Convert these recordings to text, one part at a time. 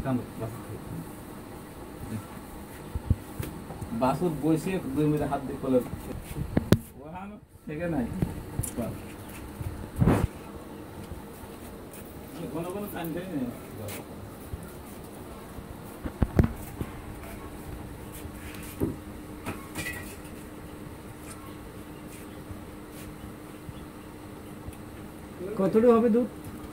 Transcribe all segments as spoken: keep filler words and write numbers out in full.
বাসুর বসে দুই মিনিট হাত দিয়ে করলে থেকে নাই ঘন ঘন টানতে কতটুকু হবে দুধ?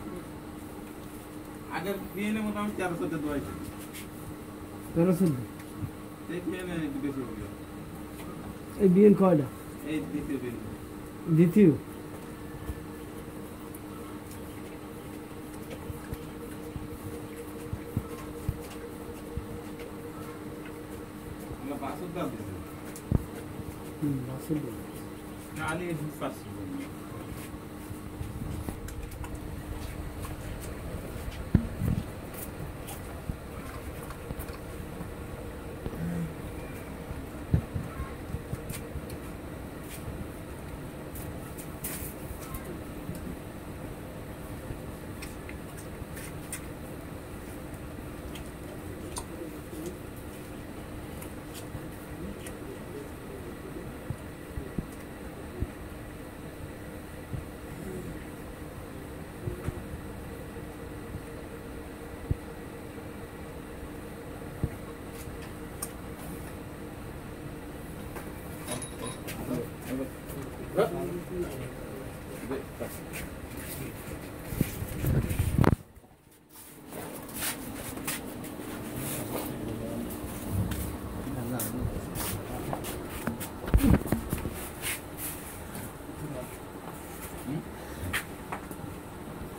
আগের বিয়ে মোটামুটি তেরোশো দোয়াই তেরোশো এই বিয়ে একটু বেশি হবে। এই বিয়ে কয়টা? এই দ্বিতীয় বিয়ে দ্বিতীয় বাসুর দাম দিয়েছে হুম বাসুর খালি পাঁচশো